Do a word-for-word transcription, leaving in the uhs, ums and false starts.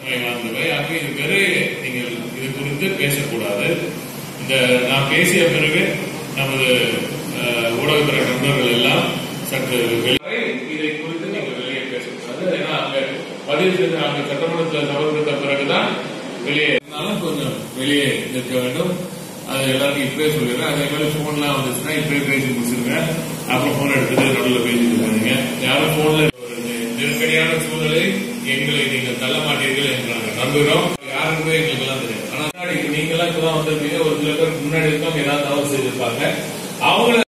இது பிறகு நீங்கள் இது குறித்து பேசக்கூடாது. இந்த நான் பேசிய பிறகு நமது ஊடகத்துறை நண்பர்கள் எல்லாம் சற்று இதை குறித்து நீங்கள் வெளியே பேசக்கூடாது. ஏன்னா அங்க பதிவு செய்து அங்க சட்டமன்றத்தில் சமர்ப்பித்த பிறகுதான் வெளியே இருந்தாலும் கொஞ்சம் வெளியே நிற்க வேண்டும். அது எல்லாருக்கும் இப்பவே சொல்லிடுறேன். அதே மாதிரி போன்லாம் வந்துச்சுன்னா இப்பவே பேசி முடிச்சிருங்க. அப்புறம் போன் எடுத்துட்டு நடுவில் பேசிட்டு போறீங்க. யாரும் போன்ல நெருக்கடியான சூழலை எங்களை நீங்கள் தள்ள மாட்டீர்கள் என்று நாங்கள் நம்புகிறோம். யாருக்குமே எங்களுக்கு எல்லாம் தெரியும். ஆனா நீங்க எல்லாம் இப்பதான் வந்திருப்பீங்க. ஒரு சில பேருக்கு முன்னாடி இருக்கவங்க ஏதாவது தவறு செய்திருப்பாங்க. அவங்கள